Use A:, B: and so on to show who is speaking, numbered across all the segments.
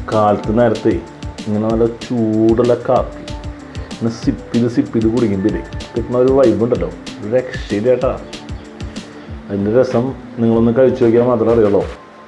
A: കാലത്ത് നേരത്തെ ഇങ്ങനെ നല്ല ചൂടുള്ള കാപ്പി ഇങ്ങനെ സിപ്പ് ചെയ്ത് കുടിക്കുമ്പോൾ കിട്ടുന്ന ഒരു വൈബ് ഉണ്ടല്ലോ, ഒരു രക്ഷയില്ല ചേട്ടാ. അതിൻ്റെ രസം നിങ്ങളൊന്ന് കഴിച്ചു നോക്കിയാൽ മാത്രമേ അറിയുള്ളൂ.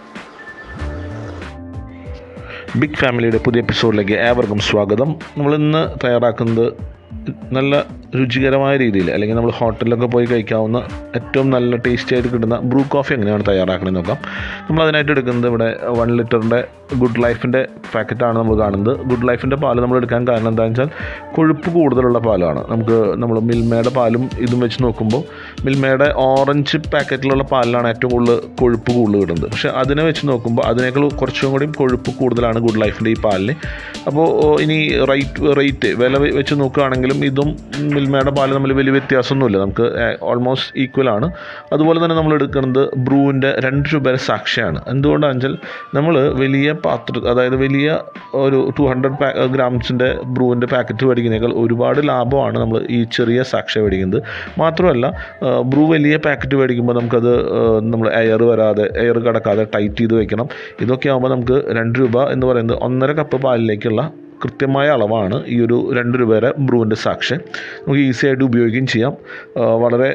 B: ബിഗ് ഫാമിലിയുടെ പുതിയ എപ്പിസോഡിലേക്ക് ഏവർക്കും സ്വാഗതം. നമ്മളിന്ന് തയ്യാറാക്കുന്നത് നല്ല രുചികരമായ രീതിയിൽ, അല്ലെങ്കിൽ നമ്മൾ ഹോട്ടലിലൊക്കെ പോയി കഴിക്കാവുന്ന ഏറ്റവും നല്ല ടേസ്റ്റി ആയിട്ട് കിട്ടുന്ന ബ്രൂ കോഫി എങ്ങനെയാണ് തയ്യാറാക്കണമെന്ന് നോക്കാം. നമ്മൾ അതിനായിട്ട് എടുക്കുന്നത് ഇവിടെ 1 ലിറ്ററിൻ്റെ ഗുഡ് ലൈഫിൻ്റെ പാക്കറ്റാണ് നമ്മൾ കാണുന്നത്. ഗുഡ് ലൈഫിൻ്റെ പാല് നമ്മൾ എടുക്കാൻ കാരണം എന്താണെന്ന് വെച്ചാൽ കൊഴുപ്പ് കൂടുതലുള്ള പാലാണ്. നമ്മൾ മിൽമയുടെ പാലും ഇതും വെച്ച് നോക്കുമ്പോൾ മിൽമയുടെ ഓറഞ്ച് പാക്കറ്റിലുള്ള പാലിലാണ് ഏറ്റവും കൊഴുപ്പ് കൂടുതൽ കിട്ടുന്നത്. പക്ഷേ അതിനെ വെച്ച് നോക്കുമ്പോൾ അതിനേക്കാൾ കുറച്ചും കൂടി കൊഴുപ്പ് കൂടുതലാണ് ഗുഡ് ലൈഫിൻ്റെ ഈ പാലിന്. അപ്പോൾ ഇനി റേറ്റ് വില വെച്ച് നോക്കുകയാണെങ്കിലും ഇതും മിൽമയുടെ പാല് തമ്മിൽ വലിയ വ്യത്യാസമൊന്നുമില്ല, നമുക്ക് ഓൾമോസ്റ്റ് ഈക്വലാണ്. അതുപോലെ തന്നെ നമ്മൾ എടുക്കുന്നത് ബ്രൂവിൻ്റെ 2 രൂപയുടെ സാക്ഷയാണ്. എന്തുകൊണ്ടാണെന്ന് വെച്ചാൽ നമ്മൾ വലിയ അതായത് വലിയ ഒരു 200 ഗ്രാംസിൻ്റെ ബ്രൂവിൻ്റെ പാക്കറ്റ് മേടിക്കുന്നതിനേക്കാൾ ഒരുപാട് ലാഭമാണ് നമ്മൾ ഈ ചെറിയ സാക്ഷ മേടിക്കുന്നത്. മാത്രമല്ല ബ്രൂ വലിയ പാക്കറ്റ് മേടിക്കുമ്പോൾ നമുക്കത് നമ്മൾ എയർ കടക്കാതെ ടൈറ്റ് ചെയ്ത് വെക്കണം. ഇതൊക്കെ ആകുമ്പോൾ നമുക്ക് 2 രൂപ എന്ന് പറയുന്നത് 1.5 കപ്പ് പാലിലേക്കുള്ള കൃത്യമായ അളവാണ് ഈ ഒരു 2 രൂപയുടെ ബ്രൂവിൻ്റെ സാക്ഷ. നമുക്ക് ഈസി ആയിട്ട് ഉപയോഗിക്കുകയും ചെയ്യാം, വളരെ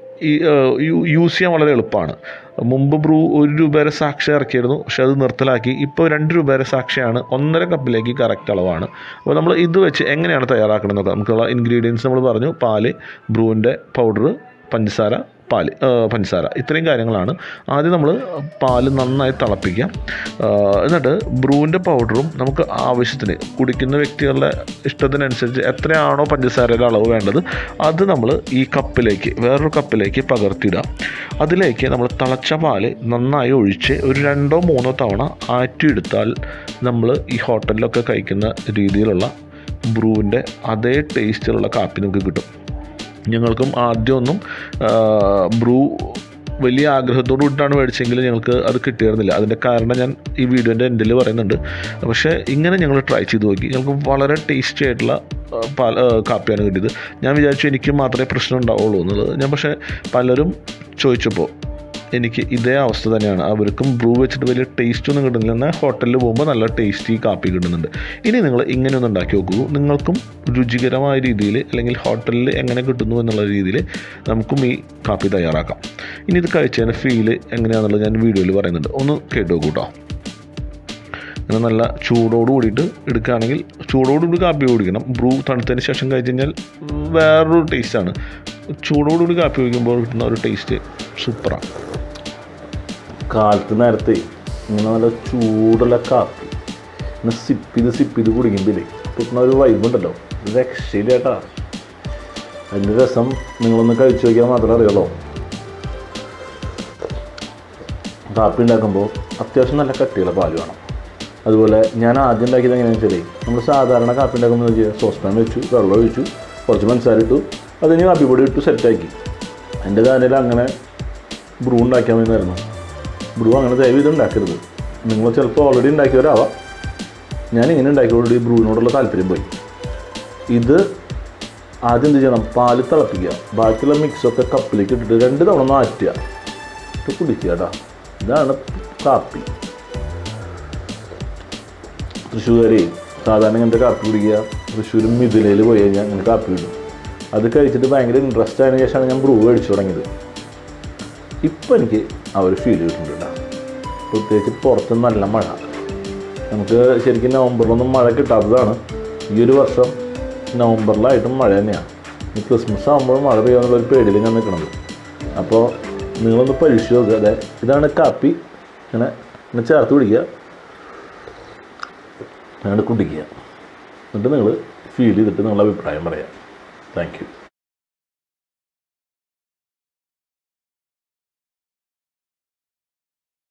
B: യൂസ് ചെയ്യാൻ വളരെ എളുപ്പമാണ്. മുമ്പ് ബ്രൂ 1 രൂപയുടെ സാക്ഷ ഇറക്കിയിരുന്നു, പക്ഷെ അത് നിർത്തലാക്കി. ഇപ്പോൾ 2 രൂപയുടെ സാക്ഷയാണ് 1.5 കപ്പിലേക്ക് കറക്റ്റ് അളവാണ്. അപ്പോൾ നമ്മൾ ഇത് വെച്ച് എങ്ങനെയാണ് തയ്യാറാക്കണമെന്ന് നോക്കാം. നമുക്കുള്ള ഇൻഗ്രീഡിയൻസ് നമ്മൾ പറഞ്ഞു: പാല്, ബ്രൂവിൻ്റെ പൗഡർ, പഞ്ചസാര, ഇത്രയും കാര്യങ്ങളാണ്. ആദ്യം നമ്മൾ പാല് നന്നായി തിളപ്പിക്കാം. എന്നിട്ട് ബ്രൂവിൻ്റെ പൗഡറും നമുക്ക് ആവശ്യത്തിന്, കുടിക്കുന്ന വ്യക്തികളുടെ ഇഷ്ടത്തിനനുസരിച്ച് എത്രയാണോ പഞ്ചസാരയുടെ അളവ് വേണ്ടത് അത് നമ്മൾ ഈ വേറൊരു കപ്പിലേക്ക് പകർത്തിയിടാം. അതിലേക്ക് നമ്മൾ തിളച്ച പാല് നന്നായി ഒഴിച്ച് ഒരു 2-3 തവണ ആറ്റിയെടുത്താൽ നമ്മൾ ഈ ഹോട്ടലിലൊക്കെ കഴിക്കുന്ന രീതിയിലുള്ള ബ്രൂവിൻ്റെ അതേ ടേസ്റ്റിലുള്ള കാപ്പി നമുക്ക് കിട്ടും. ഞങ്ങൾക്കും ആദ്യമൊന്നും ബ്രൂ വലിയ ആഗ്രഹത്തോടു കൂടിയിട്ടാണ് മേടിച്ചെങ്കിൽ ഞങ്ങൾക്ക് അത് കിട്ടിയിരുന്നില്ല. അതിൻ്റെ കാരണം ഞാൻ ഈ വീഡിയോൻ്റെ എൻഡിൽ പറയുന്നുണ്ട്. പക്ഷേ ഇങ്ങനെ ഞങ്ങൾ ട്രൈ ചെയ്ത് നോക്കി, ഞങ്ങൾക്ക് വളരെ ടേസ്റ്റി ആയിട്ടുള്ള കാപ്പിയാണ് കിട്ടിയത്. ഞാൻ വിചാരിച്ചു എനിക്ക് മാത്രമേ പ്രശ്നം ഉണ്ടാവുള്ളൂ എന്നുള്ളത്. പക്ഷേ പലരും ചോദിച്ചപ്പോൾ എനിക്ക് ഇതേ അവസ്ഥ തന്നെയാണ്. അവർക്കും ബ്രൂ വെച്ചിട്ട് വലിയ ടേസ്റ്റൊന്നും കിട്ടുന്നില്ല, എന്നാൽ ഹോട്ടലിൽ പോകുമ്പോൾ നല്ല ടേസ്റ്റി കാപ്പി കിട്ടുന്നുണ്ട്. ഇനി നിങ്ങൾ ഇങ്ങനെയൊന്ന് ഉണ്ടാക്കി നോക്കൂ. നിങ്ങൾക്കും രുചികരമായ രീതിയിൽ, അല്ലെങ്കിൽ ഹോട്ടലിൽ എങ്ങനെ കിട്ടുന്നു എന്നുള്ള രീതിയിൽ നമുക്കും ഈ കാപ്പി തയ്യാറാക്കാം. ഇനി ഇത് കഴിച്ചതിൻ്റെ ഫീല് എങ്ങനെയാണെന്നുള്ളത് ഞാൻ വീഡിയോയിൽ പറയുന്നുണ്ട്, ഒന്ന് കേട്ട് നോക്കൂ കേട്ടോ. അങ്ങനെ നല്ല ചൂടോട് കൂടിയിട്ട് എടുക്കുകയാണെങ്കിൽ ചൂടോടുകൂടി കാപ്പി കുടിക്കണം. ബ്രൂ തണുത്തതിന് ശേഷം കഴിച്ച് കഴിഞ്ഞാൽ വേറൊരു ടേസ്റ്റാണ്. ചൂടോടുകൂടി കാപ്പി കുടിക്കുമ്പോൾ കിട്ടുന്ന ഒരു ടേസ്റ്റ് സൂപ്പറാണ്.
A: കാലത്ത് നേരത്തെ ഇങ്ങനെ നല്ല ചൂടുള്ള കാപ്പി ഇങ്ങനെ സിപ്പ് ചെയ്ത് കുടിക്കുമ്പോൾ കിട്ടുന്ന ഒരു വൈബ് ഉണ്ടല്ലോ, ഒരു രക്ഷയില്ല ചേട്ടാ. അതിൻ്റെ രസം നിങ്ങളൊന്ന് കഴിച്ചു നോക്കിയാൽ മാത്രമേ അറിയുള്ളൂ. കാപ്പി ഉണ്ടാക്കുമ്പോൾ അത്യാവശ്യം നല്ല കട്ടിയുള്ള പാല് വേണം. അതുപോലെ ഞാൻ ആദ്യം ഉണ്ടാക്കിയത് എങ്ങനെയാണെന്ന് വെച്ചാൽ, നമ്മൾ സാധാരണ കാപ്പി ഉണ്ടാക്കുമ്പോൾ സോസ് പാൻ വെച്ചു, വെള്ളം ഒഴിച്ചു, കുറച്ച് പഞ്ചസാര ഇട്ടു, അതിന് കാപ്പിപ്പൊടി ഇട്ടു സെറ്റാക്കി. എൻ്റെ കാര്യം അങ്ങനെ ബ്രൂ ഉണ്ടാക്കിയാൽ മതിയായിരുന്നു. ബ്രൂ അങ്ങനെ ദയവ് ഇത് ഉണ്ടാക്കരുത്. നിങ്ങൾ ചിലപ്പോൾ ഓൾറെഡി ഉണ്ടാക്കിയവരാവാം. ഞാനിങ്ങനെ ഉണ്ടാക്കിയോടുകൂടി ബ്രൂവിനോടുള്ള താല്പര്യം പോയി. ഇത് ആദ്യം എന്ത് ചെയ്യണം, പാല് തിളപ്പിക്കുക, ബാക്കിയുള്ള മിക്സൊക്കെ കപ്പിലേക്ക് ഇട്ടിട്ട് 2 തവണ മാറ്റുക, ഇട്ട് കുടിക്കുക കേട്ടോ. ഇതാണ് കാപ്പി. തൃശ്ശൂർകാരെ സാധാരണ ഇങ്ങനത്തെ കാപ്പി കുടിക്കുക. തൃശ്ശൂരും മിഥിലയിൽ പോയി കഴിഞ്ഞാൽ അങ്ങനെ കാപ്പി കിട്ടും. അത് കഴിച്ചിട്ട് ഭയങ്കര ഇൻട്രസ്റ്റ് ആയതിനു ശേഷമാണ് ഞാൻ ബ്രൂ മേടിച്ചു തുടങ്ങിയത്. ഇപ്പം എനിക്ക് ആ ഒരു ഫീൽ കിട്ടുന്നുണ്ട് കേട്ടോ. പ്രത്യേകിച്ച് പുറത്ത് നല്ല മഴ, നമുക്ക് ശരിക്കും നവംബറിലൊന്നും മഴ കിട്ടാത്തതാണ്. ഈ ഒരു വർഷം നവംബറിലായിട്ടും മഴ തന്നെയാണ്. ഈ ക്രിസ്മസ് ആകുമ്പോൾ മഴ പെയ്യാന്നുള്ളൊരു പേടിയിൽ ഞാൻ നിൽക്കുന്നത്. അപ്പോൾ നിങ്ങളൊന്ന് പരീക്ഷിച്ച് നോക്കുക. അതെ, ഇതാണ് കാപ്പി. ഇങ്ങനെ ചേർത്ത് പിടിക്കുക, അങ്ങനെ കുടിക്കുക. എന്നിട്ട് നിങ്ങൾ ഫീൽ ചെയ്തിട്ട് നിങ്ങളുടെ അഭിപ്രായം പറയാം. Thank U.